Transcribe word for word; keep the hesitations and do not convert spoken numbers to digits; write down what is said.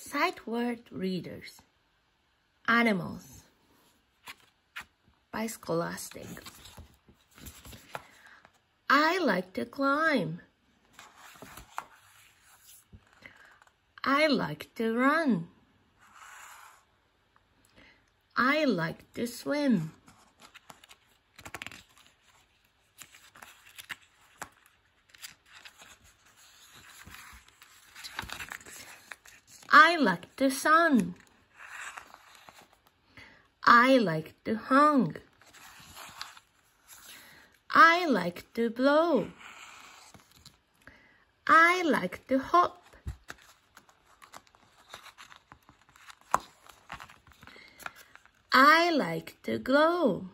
Sight word readers. Animals by Scholastic. I like to climb. I like to run. I like to swim. I like the sun. I like to hung. I like to blow. I like to hop. I like to glow.